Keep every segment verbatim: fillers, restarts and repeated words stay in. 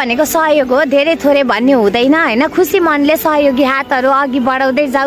भनेको सहयोग हो, धेरै थोरै भन्ने हुँदैन हैन। खुसी मनले सहयोगी हातहरू अघि बढाउँदै जाऊ।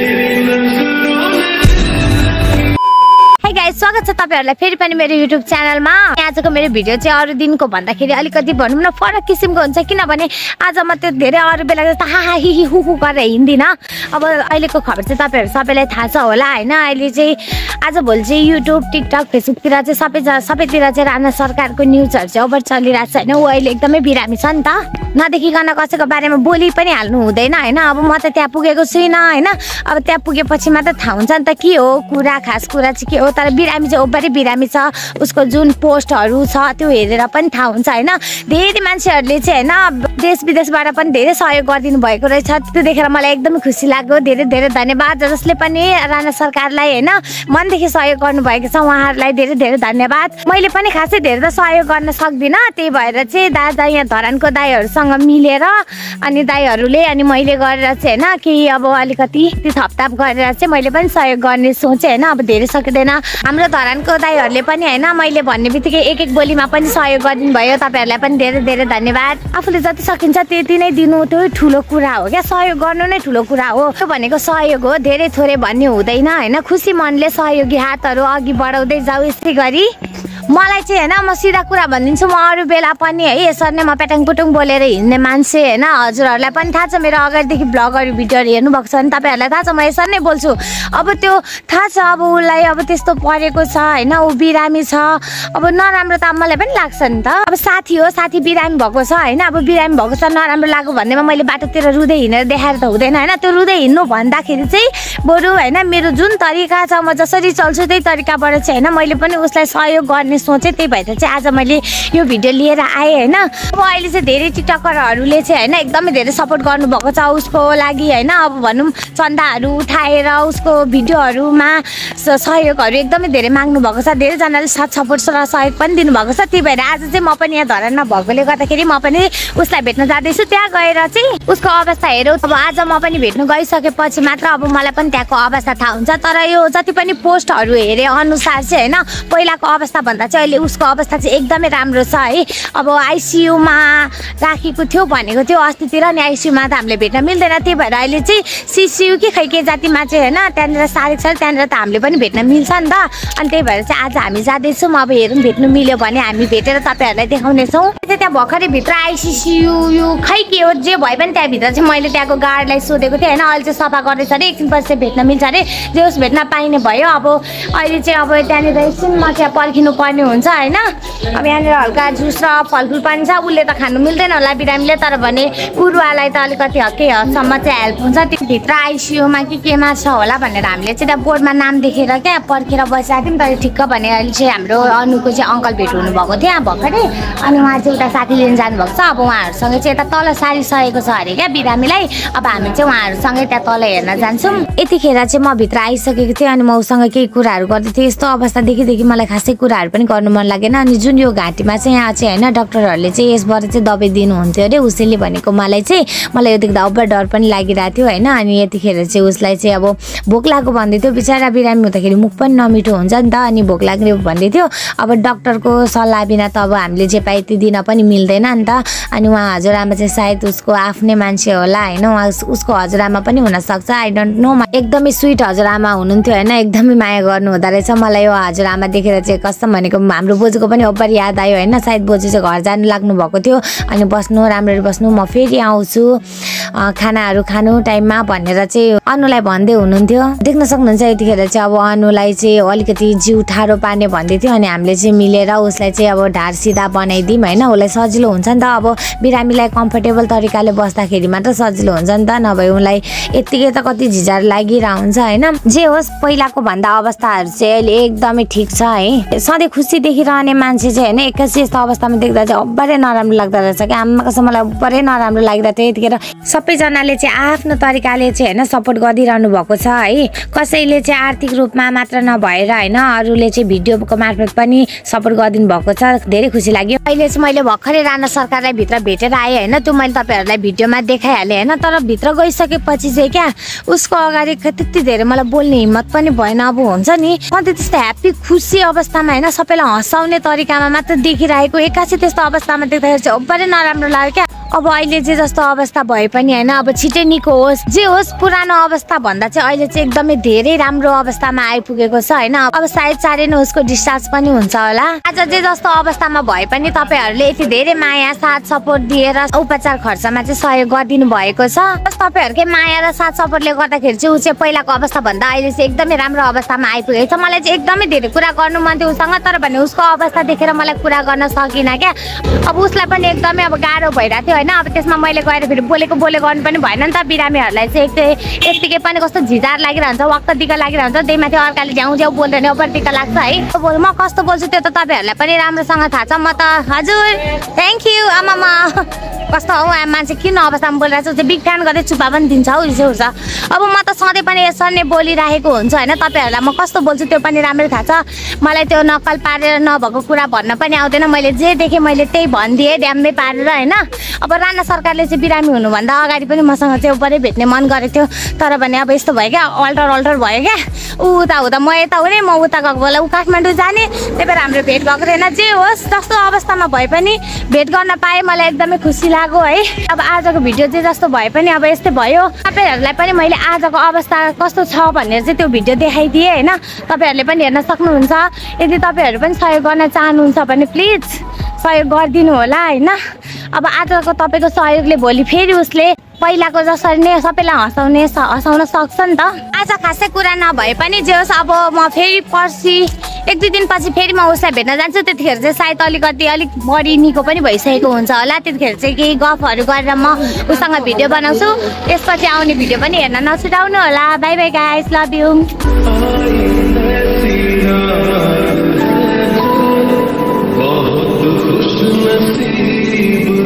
गाइस, स्वागत छ तपाईहरुलाई फेरि पनि मेरो युट्युब च्यानलमा। आजको मेरो भिडियो चाहिँ अरु दिनको भन्दाखेरि अलिकति भनौँ न फरक किसिमको हुन्छ, किनभने आज म त्यो धेरै अरु बेला जस्तो हा हा हि हि हु हु गरेर हिँड्दिन। अब अहिलेको खबर चाहिँ तपाईहरु सबैलाई थाहा छ होला हैन। अहिले चाहिँ आज भोलि चाहिँ युट्युब, टिकटक, फेसबुकतिर चाहिँ सबै सबैतिर चाहिँ राणा सरकारको न्युजहरु चाहिँ ओभर चलिरहेको छ हैन। उ अहिले एकदमै बिरामी छ नि त, नदेखिकन कसैको बारेमा बोली पनि हाल्नु हुँदैन हैन। अब म त त्यहाँ पुगेको छुइनँ हैन। अब त्यहाँ पुगेपछि मात्र थाहा हुन्छ नि त के हो कुरा, खास कुरा चाहिँ के हो। तर बिरामी चाहिँ ओभरै बिरामी छ, उसको जुन पोस्टहरू छ त्यो हेरेर पनि थाहा हुन्छ हैन। धेरै मान्छेहरूले चाहिँ हैन देश विदेशबाट पनि धेरै सहयोग गरिदिनु भएको रहेछ। त्यो देखेर मलाई एकदमै खुसी लाग्यो। धेरै धेरै धन्यवाद जसले पनि राणा सरकारलाई हैन मनदेखि सहयोग गर्नुभएको छ, उहाँहरूलाई धेरै धेरै धन्यवाद। मैले पनि खासै धेरै त सहयोग गर्न सक्दिनँ, त्यही भएर चाहिँ दादा यहाँ धरानको दाइहरूसँग मिलेर अनि दाइहरूले अनि मैले गरेर चाहिँ हैन केही अब अलिकति थपथाप गरेर चाहिँ मैले पनि सहयोग गर्ने सोचेँ हैन। अब धेरै सकिँदैन। हाम्रो धरानको दाइहरूले पनि हैन मैले भन्ने बित्तिकै एक एक बोलीमा पनि सहयोग गरिदिनु भयो। तपाईहरुलाई पनि धेरै धेरै धन्यवाद। आफूले जति सकिन्छ त्यति नै दिनु त्यो ठुलो कुरा हो क्या, सहयोग गर्नु नै ठुलो कुरा हो। त्यो भनेको सहयोग हो, धेरै थोरै भन्ने हुँदैन हैन। खुसी मनले सहयोगी हातहरू अघि बढाउँदै जाऊ। यसै गरी मलाई चाहिँ हैन म सिधा कुरा भनिदिन्छु, म अरू बेला पनि है यसरी नै म पेटाङ पुटुङ बोलेर हिँड्ने मान्छे हैन। हजुरहरूलाई पनि थाहा छ, मेरो अगाडिदेखि ब्लगहरू भिडियोहरू हेर्नु भएको छ भने तपाईहरुलाई थाहा छ म यसरी नै बोल्छु। अब त्यो थाहा छ अब उसलाई अब त्यस्तो परेको छ हैन, ऊ बिरामी छ। अब नराम्रो त मलाई पनि लाग्छ नि त। अब साथी हो, साथी बिरामी भएको छ हैन। अब बिरामी भएको छ नराम्रो लाग्यो भन्नेमा मैले बाटोतिर रुँदै हिँडेर देखाएर त हुँदैन हैन। त्यो रुँदै हिँड्नु भन्दाखेरि चाहिँ बरु हैन मेरो जुन तरिका छ, म जसरी चल्छु त्यही तरिकाबाट चाहिँ हैन मैले पनि उसलाई सहयोग गर्ने सोचे। त्यही भएर चाहिँ आज मैले यो भिडियो लिएर आएँ हैन। अब अहिले चाहिँ धेरै टिकटकरहरूले चाहिँ हैन एकदमै धेरै सपोर्ट गर्नुभएको छ उसको लागि हैन। अब भनौँ चन्दाहरू उठाएर उसको भिडियोहरूमा सहयोगहरू एकदमै धेरै माग्नु भएको छ। धेरैजनाले साथ सपोर्ट र सहयोग पनि दिनुभएको छ। त्यही भएर आज चाहिँ म पनि यहाँ धरानमा भएकोले गर्दाखेरि म पनि उसलाई भेट्न जाँदैछु। त्यहाँ गएर चाहिँ उसको अवस्था हेरौँ। अब आज म पनि भेट्न गइसकेपछि मात्र अब मलाई पनि त्यहाँको अवस्था थाहा हुन्छ। तर यो जति पनि पोस्टहरू हेरे अनुसार चाहिँ हैन पहिलाको अवस्था भन्दा चाहिँ अहिले उसको अवस्था चाहिँ एकदमै राम्रो छ है। अब आइसियुमा राखेको थियो भनेको थियो अस्तितिर नि, आइसियुमा त हामीले भेट्न मिल्दैन। त्यही भएर अहिले चाहिँ सिसियु कि खै के जातिमा चाहिँ हैन त्यहाँनिर सारेको छ, त्यहाँनिर त हामीले पनि भेट्न मिल्छ नि त। अनि त्यही भएर चाहिँ आज हामी जाँदैछौँ। अब हेरौँ भेट्नु मिल्यो भने हामी भेटेर तपाईँहरूलाई देखाउनेछौँ। त्यहाँ भर्खरै भित्र आइसिसियु यो खै के हो जे भए पनि त्यहाँभित्र चाहिँ मैले त्यहाँको गार्डलाई सोधेको थिएँ होइन। अहिले चाहिँ सफा गर्दैछ अरे, एकछिन पछि भेट्न मिल्छ अरे। जे होस् भेट्न पाइने भयो। अब अहिले चाहिँ अब त्यहाँनिर एकछिनमा त्यहाँ पर्खिनु पर्ने हुन्छ होइन। अब यहाँनिर हल्का जुस र फलफुल पनि छ। उसले त खानु मिल्दैन होला बिरामीले, तर भने पुरुवालाई त अलिकति केही हदसम्म चाहिँ हेल्प हुन्छ। त्योभित्र आइसियुमा कि केमा छ होला भनेर हामीले चाहिँ त्यहाँ बोर्डमा नाम देखेर क्या पर्खेर बसिरहेको थियौँ। तर ठिक्क भने अहिले चाहिँ हाम्रो अनुको चाहिँ अङ्कल भेट हुनुभएको थियो भर्खरै। अनि उहाँ चाहिँ उता साथी लिन जानुभएको छ। अब उहाँहरूसँग चाहिँ यता तल सारी सकेको छ अरे क्या बिरामीलाई। अब हामी चाहिँ उहाँहरूसँगै त्यहाँ तल हेर्न जान्छौँ। यतिखेर चाहिँ म भित्र आइसकेको थिएँ अनि म उसँग केही कुराहरू गर्दै थिएँ। यस्तो अवस्था देखिदेखि मलाई खासै कुराहरू पनि गर्नु मन लागेन। अनि जुन यो घाँटीमा चाहिँ यहाँ चाहिँ होइन डक्टरहरूले चाहिँ यसबाट चाहिँ दबाई दिनुहुन्थ्यो अरे। उसैले भनेको मलाई चाहिँ मलाई यो देख्दा अब्बा डर पनि लागिरहेको थियो होइन। अनि यतिखेर चाहिँ उसलाई चाहिँ अब भोक लागेको भन्दै थियो। बिचरा बिरामी हुँदाखेरि मुख पनि नमिठो हुन्छ नि त, अनि भोक लाग्ने भन्दै थियो। अब डक्टरको सल्लाह बिना त अब हामीले जे पाए त्यो दिन पनि मिल्दैन नि त। अनि उहाँ हजुरआमा चाहिँ सायद उसको आफ्नै मान्छे होला होइन। उहाँ उसको हजुरआमा पनि हुनसक्छ, आई डोन्ट नो। एकदमै स्विट हजुरआमा हुनुहुन्थ्यो होइन, एकदमै माया गर्नु हुँदो रहेछ। मलाई यो हजुरआमा देखेर चाहिँ कस्तो भनेको हाम्रो बोजूको पनि ओभर याद आयो होइन। सायद बोजू चाहिँ घर जानु लाग्नु भएको थियो। अनि बस्नु राम्ररी बस्नु, म फेरि आउँछु खानाहरू खानु टाइममा भनेर चाहिँ अनुलाई भन्दै हुनुहुन्थ्यो। देख्न सक्नुहुन्छ यतिखेर चाहिँ अब अनुलाई चाहिँ अलिकति जिउ ठाडो पार्ने भन्दै थियो। अनि हामीले चाहिँ मिलेर उसलाई चाहिँ अब ढाड सिधा बनाइदिउँ होइन। उसलाई सजिलो हुन्छ नि त। अब बिरामीलाई कम्फर्टेबल तरिकाले बस्दाखेरि मात्र सजिलो हुन्छ नि त, नभए उसलाई यत्तिकै त कति झिझार लागिरहेको हुन्छ होइन। जे होस् पहिलाको भन्दा अवस्थाहरू चाहिँ अहिले एकदमै ठिक छ है। सधैँ खुसी देखिरहने मान्छे चाहिँ होइन एक्कासी यस्तो अवस्थामा देख्दा चाहिँ अब्बरै नराम्रो लाग्दो रहेछ क्या। आमा कसम मलाई अब्बरै नराम्रो लागिरहेको थियो। यतिखेर सबैजनाले चाहिँ आफ्नो तरिकाले चाहिँ होइन सपोर्ट गरिरहनु भएको छ है। कसैले चाहिँ आर्थिक रूपमा मात्र नभएर होइन अरूले चाहिँ भिडियोको मार्फत पनि सपोर्ट गरिदिनु भएको छ। धेरै खुसी लाग्यो। अहिले चाहिँ मैले भर्खरै राणा सरकारलाई भित्र भेटेर आएँ होइन। त्यो मैले तपाईँहरूलाई भिडियोमा देखाइहालेँ होइन। तर भित्र गइसकेपछि चाहिँ क्या उसको अगाडि त्यति धेरै मलाई बोल्ने हिम्मत पनि भएन। अब हुन्छ नि सधैँ त्यस्तो ह्याप्पी खुसी अवस्थामा होइन सबै सबैलाई हँसाउने तरिकामा मात्र देखिरहेको एक्कासी त्यस्तो अवस्थामा देख्दाखेरि चाहिँ अब्बरै नराम्रो लाग्यो क्या। अब अहिले चाहिँ जस्तो अवस्था भए पनि होइन अब छिटै निको होस् जे होस् पुरानो अवस्था भन्दा चाहिँ अहिले चाहिँ एकदमै धेरै राम्रो अवस्थामा आइपुगेको छ होइन। अब सायद चाँडै नै उसको डिस्चार्ज पनि हुन्छ होला। आज जे जस्तो अवस्थामा भए पनि तपाईँहरूले यति धेरै माया साथ सपोर्ट दिएर उपचार खर्चमा चाहिँ सहयोग गरिदिनु भएको छ। तपाईँहरूकै माया र साथ सपोर्टले गर्दाखेरि चाहिँ ऊ चाहिँ पहिलाको अवस्था भन्दा अहिले चाहिँ एकदमै राम्रो अवस्थामा आइपुगेको छ। मलाई चाहिँ एकदमै धेरै कुरा गर्नु मन थियो उसँग, तर भने उसको अवस्था देखेर मलाई कुरा गर्न सकिनँ क्या। अब उसलाई पनि एकदमै अब गाह्रो भइरहेको थियो होइन। अब त्यसमा मैले गएर फेरि बोलेको बोले गर्नु पनि भएन नि त। बिरामीहरूलाई चाहिँ एक यत्तिकै पनि कस्तो झिझार लागिरहन्छ, वक्त दिक्क लागिरहन्छ, त्यही माथि अर्काले झ्याउ झ्याउ बोल्दैन ओभर दिक्क लाग्छ है। म कस्तो बोल्छु त्यो त तपाईँहरूलाई पनि राम्रोसँग थाहा छ। म त हजुर थ्याङ्क यू आमामा कस्तो हौ मान्छे किन अवस्थामा बोलिरहेको छ बिग फ्यान गर्दै चुपा पनि दिन्छ हौ रिस उठ्छ। अब म त सधैँ पनि यसरी नै बोलिरहेको हुन्छ होइन। तपाईँहरूलाई म कस्तो बोल्छु त्यो पनि राम्रै थाहा छ। मलाई त्यो नक्कल पारेर नभएको कुरा भन्न पनि आउँदैन। मैले जे देखेँ मैले त्यही भनिदिएँ ड्याम्मै पारेर होइन। अब राणा सरकारले चाहिँ बिरामी हुनुभन्दा अगाडि पनि मसँग चाहिँ उपरै भेट्ने मन गरेको थियो, तर भने अब यस्तो भयो क्या अल्टर अल्टर भयो क्या। ऊ उता हुँदा म यता हुने म उता गएको बेला ऊ काठमाडौँ जाने, त्यही भएर हाम्रो भेट भएको थिएन। जे होस् जस्तो अवस्थामा भए पनि भेट गर्न पाएँ मलाई एकदमै खुसी लाग्यो है। अब आजको भिडियो चाहिँ जस्तो भए पनि अब यस्तै भयो। तपाईँहरूलाई पनि मैले आजको अवस्था कस्तो छ भनेर चाहिँ त्यो भिडियो देखाइदिएँ होइन। तपाईँहरूले पनि हेर्न सक्नुहुन्छ। यदि तपाईँहरू पनि सहयोग गर्न चाहनुहुन्छ भने प्लिज सहयोग गरिदिनु होला होइन। अब आजको तपाईँको सहयोगले भोलि फेरि उसले पहिलाको जसरी नै सबैलाई हँसाउने हँसाउन सक्छ नि त। आज खासै कुरा नभए पनि जे होस् अब म फेरि पर्सि एक दुई दिनपछि फेरि म उसलाई भेट्न जान्छु। त्यतिखेर चाहिँ सायद अलिकति अलिक बढी निको पनि भइसकेको हुन्छ होला। त्यतिखेर चाहिँ केही गफहरू गरेर म उसँग भिडियो बनाउँछु। त्यसपछि आउने भिडियो पनि हेर्न नछुटाउनु होला। Bye bye guys, love you. बहुत खुश नसीब